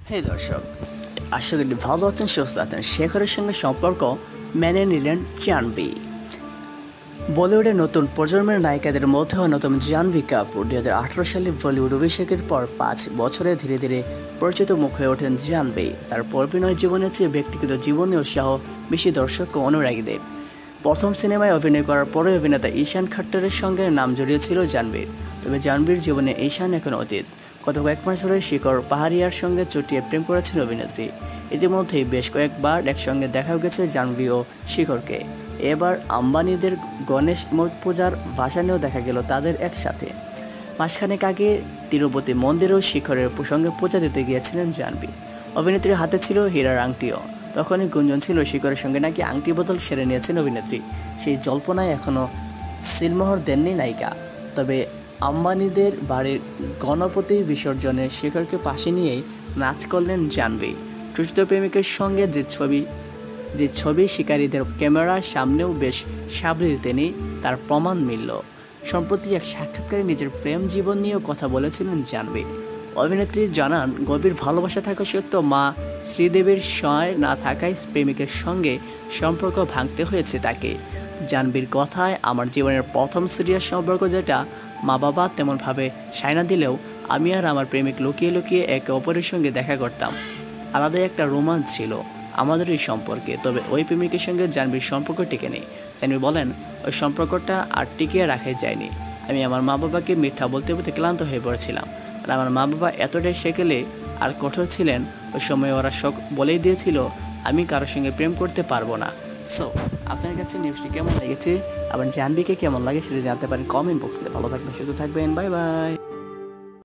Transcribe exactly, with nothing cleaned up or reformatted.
হে দর্শক, আশা করি ভালো আছেন, সুস্থ আছেন। শেখরের সঙ্গে সম্পর্ক মেনে নিলেন জাহ্নবী। বলিউডের নতুন প্রজন্মের নায়িকাদের মধ্যে অন্যতম জাহ্নবী কাপুর দুই হাজার আঠারো সালে বলিউড অভিষেকের পর পাঁচ বছরে ধীরে ধীরে পরিচিত মুখ হয়ে ওঠেন জাহ্নবী। তার অভিনয় জীবনের চেয়ে ব্যক্তিগত জীবনে উৎসাহ বেশি দর্শক ও অনুরাগীদের। প্রথম সিনেমায় অভিনয় করার পরে অভিনেতা ঈশান খাট্টারের সঙ্গে নাম জড়িয়েছিল জাহ্নবীর। তবে জাহ্নবীর জীবনে ঈশান এখন অতীত। গত কয়েক মাস ধরে শিখর পাহাড়িয়ার সঙ্গে চটিয়ে প্রেম করেছেন অভিনেত্রী। ইতিমধ্যেই বেশ কয়েকবার একসঙ্গে দেখাও গেছে জাহ্নবী ও শিখরকে। এবার আম্বানিদের গণেশ পূজার ভাসানেও দেখা গেল তাদের একসাথে। মাসখানেক আগে তিরুপতি মন্দিরেও শিখরের সঙ্গে পূজা দিতে গিয়েছিলেন জাহ্নবী। অভিনেত্রীর হাতে ছিল হীরার আংটিও। তখনই গুঞ্জন ছিল শিখরের সঙ্গে নাকি আংটি বদল সেরে নিয়েছেন অভিনেত্রী। সেই জল্পনায় এখনও সিলমোহর দেননি নায়িকা। তবে আম্বানিদের বাড়ির গণপতি বিসর্জনে শিখরকে পাশে নিয়েই নাচ করলেন জাহ্নবী। তৃতীয় প্রেমিকের সঙ্গে যে ছবি যে ছবি শিকারীদের ক্যামেরার সামনেও বেশ সাবলীল তিনি, তার প্রমাণ মিলল। সম্প্রতি এক সাক্ষাৎকারে নিজের প্রেম জীবন নিয়েও কথা বলেছিলেন জাহ্নবী। অভিনেত্রী জানান, গভীর ভালোবাসা থাকা সত্ত্বেও মা শ্রীদেবীর সহায় না থাকায় প্রেমিকের সঙ্গে সম্পর্ক ভাঙতে হয়েছে তাকে। জাহ্নবীর কথায়, আমার জীবনের প্রথম সিরিয়াস সম্পর্ক, যেটা মা বাবা তেমনভাবে সায়না দিলেও আমি আর আমার প্রেমিক লুকিয়ে লুকিয়ে একে অপরের সঙ্গে দেখা করতাম। আলাদাই একটা রোমাঞ্চ ছিল আমাদের এই সম্পর্কে। তবে ওই প্রেমিকের সঙ্গে জাহ্নবীর সম্পর্ক টিকে নেই। জাহ্নবী বলেন, ওই সম্পর্কটা আর টিকিয়ে রাখাই যায়নি। আমি আমার মা বাবাকে মিথ্যা বলতে বলতে ক্লান্ত হয়ে পড়েছিলাম। আর আমার মা বাবা এতটাই সেকেলে আর কঠোর ছিলেন, ওই সময় ওরা শখ বলেই দিয়েছিল আমি কারোর সঙ্গে প্রেম করতে পারবো না। সো আপনার কাছে নিউজটি কেমন লেগেছে, আবার জাহ্নবীকে কেমন লাগে সেটা জানতে পারেন কমেন্ট বক্সে। ভালো থাকবেন, সুস্থ থাকবেন, বাই বাই।